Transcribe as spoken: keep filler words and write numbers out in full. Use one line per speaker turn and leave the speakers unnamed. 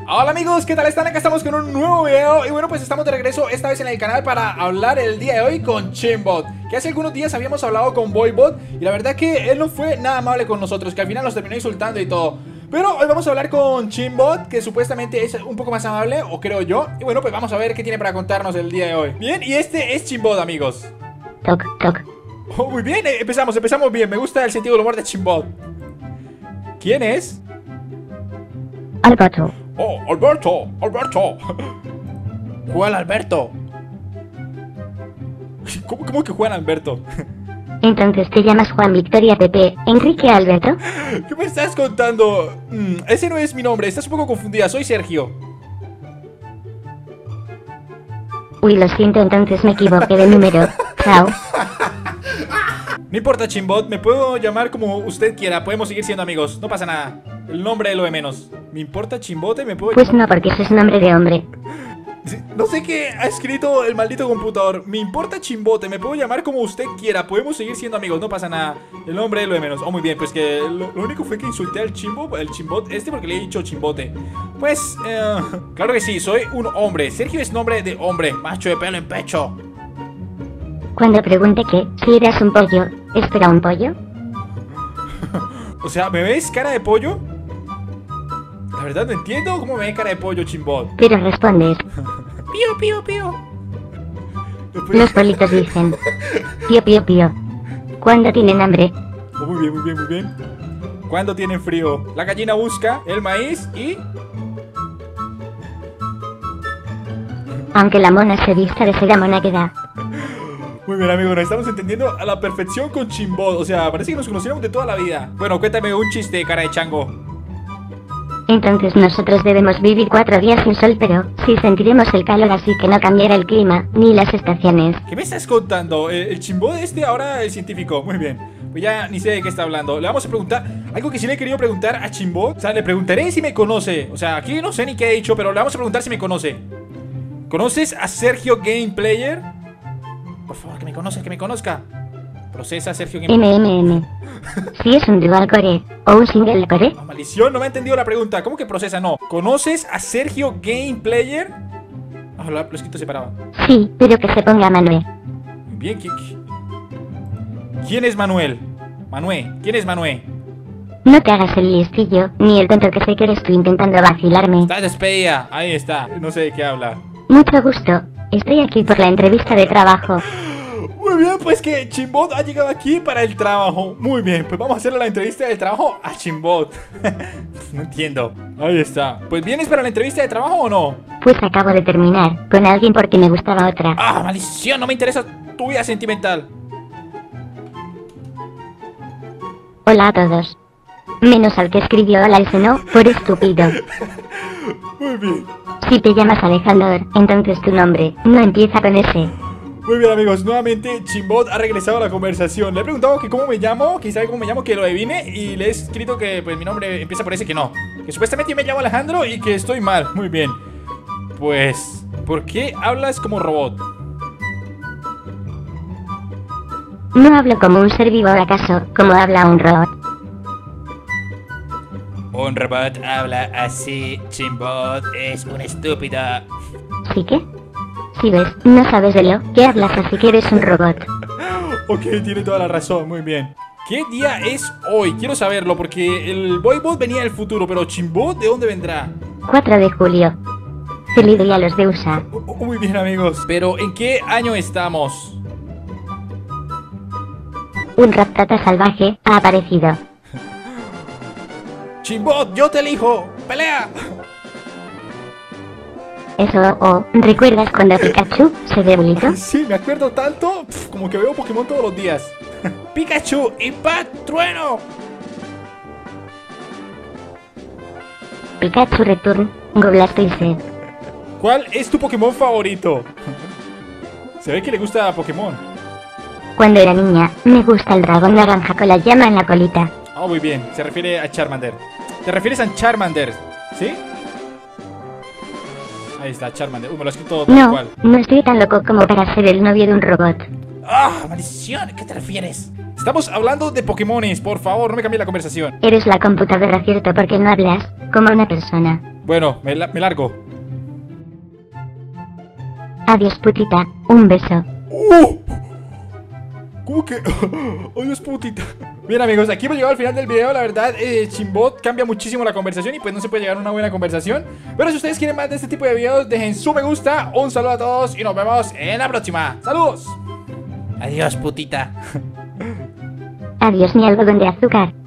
Hola amigos, ¿qué tal están? Acá estamos con un nuevo video. Y bueno, pues estamos de regreso esta vez en el canal para hablar el día de hoy con Chimbot, que hace algunos días habíamos hablado con Boybot y la verdad que él no fue nada amable con nosotros, que al final nos terminó insultando y todo. Pero hoy vamos a hablar con Chimbot, que supuestamente es un poco más amable, o creo yo. Y bueno, pues vamos a ver qué tiene para contarnos el día de hoy. Bien, y este es Chimbot, amigos.
Toc, toc.
Oh, muy bien, eh, empezamos, empezamos bien. Me gusta el sentido del humor de Chimbot. ¿Quién es?
Alberto.
Oh, Alberto, Alberto. Juan Alberto. ¿Cómo, cómo que Juan Alberto?
Entonces te llamas Juan Victoria Pepe Enrique Alberto.
¿Qué me estás contando? Mm, ese no es mi nombre, estás un poco confundida, soy Sergio.
Uy, lo siento, entonces me equivoqué de número. Chao.
No importa, Chimbot, me puedo llamar como usted quiera, podemos seguir siendo amigos, no pasa nada. El nombre es lo de menos. ¿Me importa, Chimbote? ¿Me puedo
Pues
llamar?
no, porque ese es nombre de hombre.
No sé qué ha escrito el maldito computador. Me importa, Chimbote, me puedo llamar como usted quiera, podemos seguir siendo amigos, no pasa nada. El nombre es lo de menos. Oh, muy bien, pues que lo, lo único fue que insulté al Chimbo, el Chimbot este, porque le he dicho Chimbote. Pues, eh, claro que sí, soy un hombre. Sergio es nombre de hombre, macho de pelo en pecho.
Cuando pregunte que si eras un pollo, ¿espera un pollo?
O sea, ¿me ves cara de pollo? La verdad no entiendo cómo me ve cara de pollo, Chimbot.
Pero respondes.
Pío, pío, pío.
Los politos dicen. Pío, pío, pío. ¿Cuándo tienen hambre?
Oh, muy bien, muy bien, muy bien. ¿Cuándo tienen frío? La gallina busca el maíz y...
Aunque la mona se vista de seda mona queda.
Muy bien, amigos, nos estamos entendiendo a la perfección con Chimbot. O sea, parece que nos conociéramos de toda la vida. Bueno, cuéntame un chiste, cara de chango.
Entonces nosotros debemos vivir cuatro días sin sol, pero sí sentiremos el calor, así que no cambiará el clima ni las estaciones.
¿Qué me estás contando? El, el Chimbot este, ahora el científico. Muy bien. Pues ya ni sé de qué está hablando. Le vamos a preguntar algo que sí le he querido preguntar a Chimbot. O sea, le preguntaré si me conoce. O sea, aquí no sé ni qué he dicho, pero le vamos a preguntar si me conoce. ¿Conoces a Sergio Game Player? Por favor, que me conozca, que me conozca. Procesa Sergio Game Player.
M M M. Si es un dual core o un single core.
Oh, maldición, no me ha entendido la pregunta. ¿Cómo que procesa? No. ¿Conoces a Sergio Game Player? Ah, lo, lo he escrito separado.
Sí, pero que se ponga Manuel.
Bien, ¿qui- qui- ¿quién es Manuel? Manuel, ¿quién es Manuel?
No te hagas el listillo, ni el tonto que sé que eres tú intentando vacilarme.
Está despedida. Ahí está. No sé de qué habla.
Mucho gusto. Estoy aquí por la entrevista de trabajo.
Muy bien, pues que Chimbot ha llegado aquí para el trabajo. Muy bien, pues vamos a hacerle la entrevista de trabajo a Chimbot. No entiendo. Ahí está. Pues ¿vienes para la entrevista de trabajo o no?
Pues acabo de terminar con alguien porque me gustaba otra.
Ah, maldición, no me interesa tu vida sentimental.
Hola a todos. Menos al que escribió hola ese no, por estúpido.
Muy bien.
Si te llamas Alejandro, entonces tu nombre no empieza con ese.
Muy bien, amigos, nuevamente Chimbot ha regresado a la conversación. Le he preguntado que cómo me llamo, que sabe cómo me llamo, que lo adivine. Y le he escrito que pues mi nombre empieza por ese, que no. Que supuestamente yo me llamo Alejandro y que estoy mal. Muy bien. Pues, ¿por qué hablas como robot?
No hablo como un ser vivo, ¿acaso? Como habla un robot.
Un robot habla así, Chimbot es un estúpido.
¿Sí que? Si ves, no sabes de lo que hablas, así que eres un robot.
Ok, tiene toda la razón, muy bien. ¿Qué día es hoy? Quiero saberlo porque el Boybot venía del futuro, pero Chimbot, ¿de dónde vendrá?
cuatro de julio. Feliz día a los de U S A.
Oh, oh, muy bien, amigos. Pero ¿en qué año estamos?
Un ratata salvaje ha aparecido.
Chimbot, yo te elijo. ¡Pelea!
Eso, o, ¿recuerdas cuando Pikachu se debilitó?
Sí, me acuerdo tanto, pf, como que veo Pokémon todos los días. Pikachu, Impact, Trueno.
Pikachu Return, Go Blastoise.
¿Cuál es tu Pokémon favorito? Se ve que le gusta a Pokémon.
Cuando era niña, me gusta el dragón naranja con la llama en la colita.
Oh, muy bien, se refiere a Charmander. ¿Te refieres a Charmander? ¿Sí? Ahí está, Charmander. Uy, me lo he escrito tal
No,
cual.
no estoy tan loco como para ser el novio de un robot.
¡Ah, maldición! ¿A qué te refieres? Estamos hablando de Pokémones, por favor, no me cambie la conversación.
Eres la computadora, ¿cierto? Porque no hablas como una persona.
Bueno, me, la- me largo.
Adiós putita, un beso.
¡Uh! ¿Cómo que? Adiós putita. Bien amigos, aquí hemos llegado al final del video. La verdad, eh, Chimbot cambia muchísimo la conversación y pues no se puede llegar a una buena conversación. Pero si ustedes quieren más de este tipo de videos, dejen su me gusta. Un saludo a todos y nos vemos en la próxima. ¡Saludos! Adiós putita.
Adiós mi algodón de azúcar.